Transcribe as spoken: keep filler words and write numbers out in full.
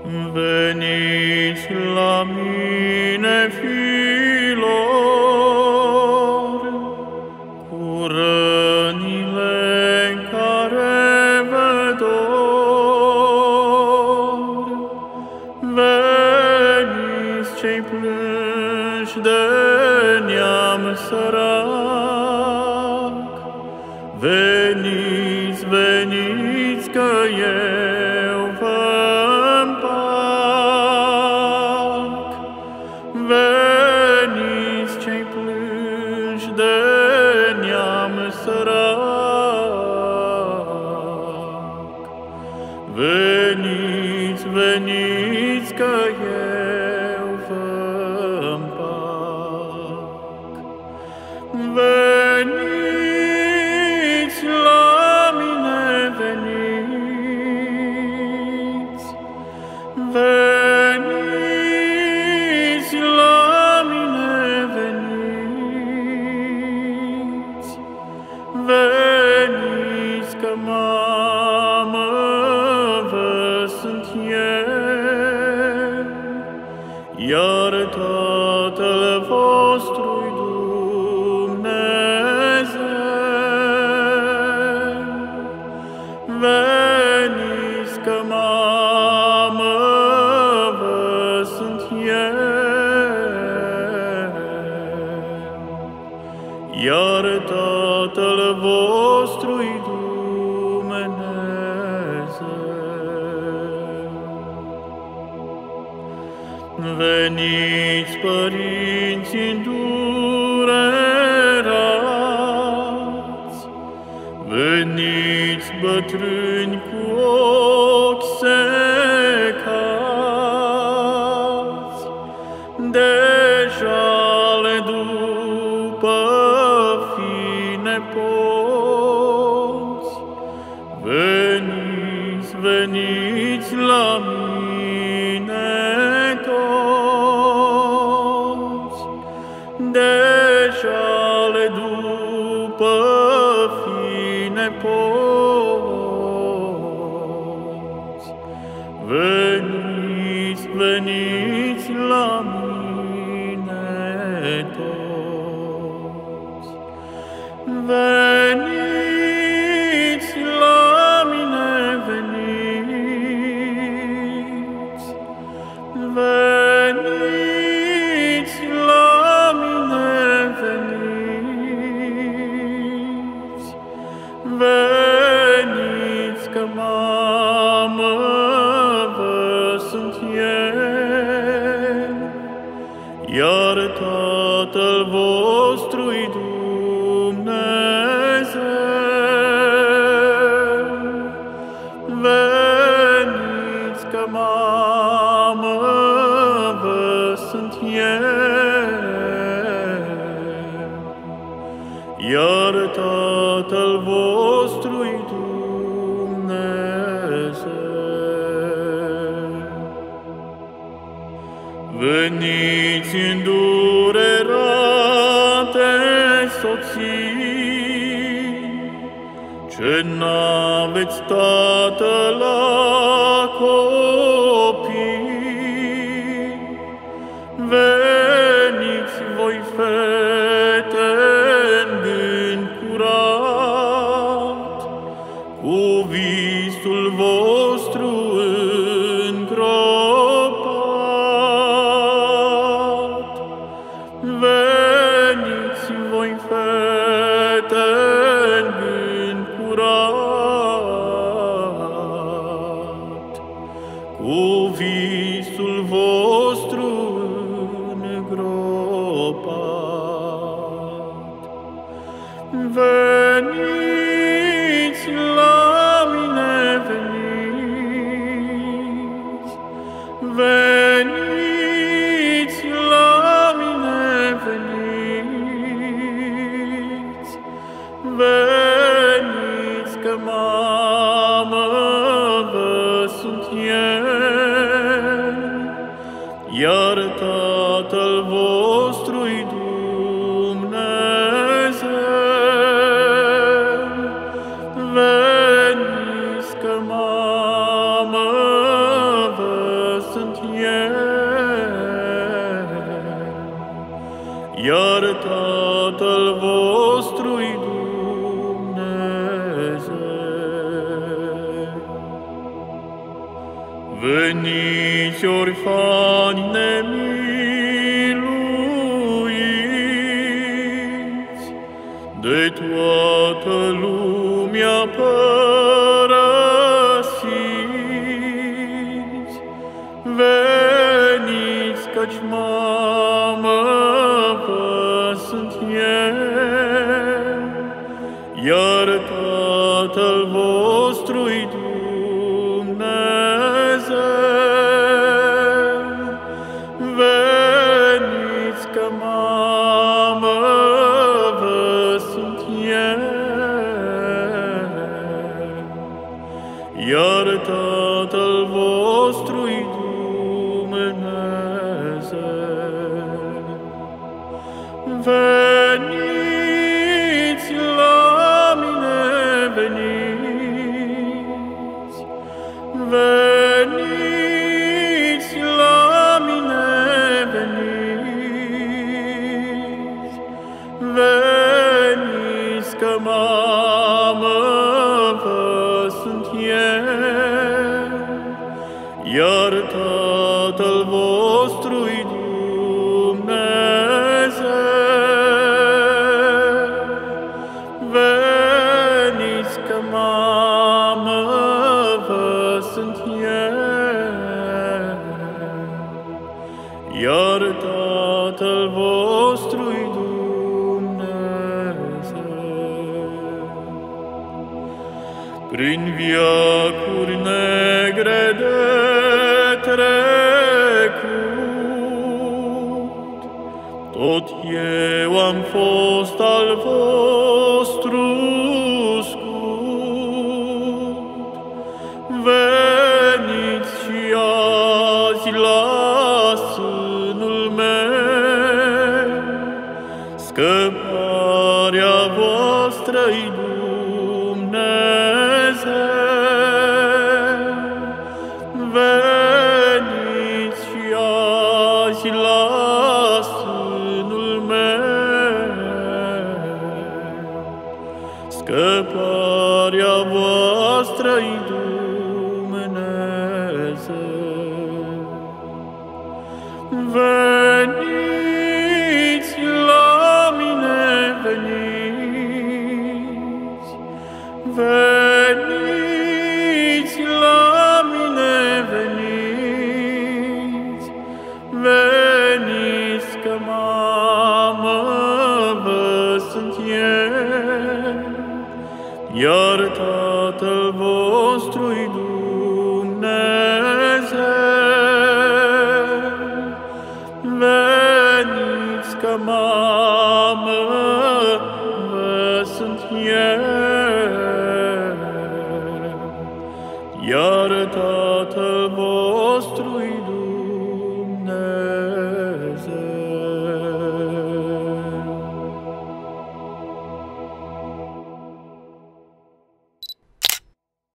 Veniți la mine, fiilor, cu rănile care vă dor. Veniți cei plânși de neam sărac, veniți, veniți că eu vă-mi pac. Veniți cei plânși de neam sărac, veniți, veniți că eu vă-mi pac. Veniți la mine, veniți, veniți la mine, veniți, veniți că mamă vă sunt eu, iar Tatăl vostru-i Dumnezeu. Veniți că mamă vă sunt eu, iar Tatăl vostru-i Dumnezeu. Veniți, părinți îndurerați, veniți, bătrâni cu ochi secați, de jale după fi nepoți. Veniți, veniți la mine toți, de jale după fi nepoți. Veniți, veniți la mine toți. Veniți la mine, veniți, veniți la mine, veniți, veniți că mamă vă sunt eu, iar Tatăl vostru-i Dumnezeu. Veniți că mamă vă sunt eu, iar Tatăl vostru-i Dumnezeu. Veniți îndurerate soții, ce n-aveți tată la copii. Veniți voi, fete, în gând curat, cu visul vostru îngropat. Veniți voi, fete, în gând curat, cu visul vostru îngropat. Veniți la mine, veniți, veniți la mine, veniți, veniți că mamă vă sunt eu, iar Tatăl vostru-i Dumnezeu. Veniți că mamă vă Veniți, orfani nemiluiți, de toată lumea părăsiți. Veniți, căci mamă vă sunt eu, iar Tatăl vostru-i Dumnezeu. Veniți, că mamă vă sunt eu, iar Tatăl vostru-i Dumnezeu. Veniți la mine, veniți, veniți la mine, veniți, veniți, că mamă vă sunt eu, iar Tatăl vostru-i Dumnezeu. Veniți, că mamă vă sunt eu, iar Tatăl vostru-i Dumnezeu. Prin veacuri negre de trecut, tot eu am fost al vostru scut. Veniți și azi la sânul meu, scăparea voastră-i Dumnezeu. Veniți și azi la sânul meu, scăparea voastră-i Dumnezeu. Veniți la mine, veniți, veniți la mine, veniți, veniți, că mamă vă sunt eu, iar Tatăl vostru-i Dumnezeu. Veniți, că mamă vă sunt eu, iar Tatăl vostru-i Dumnezeu.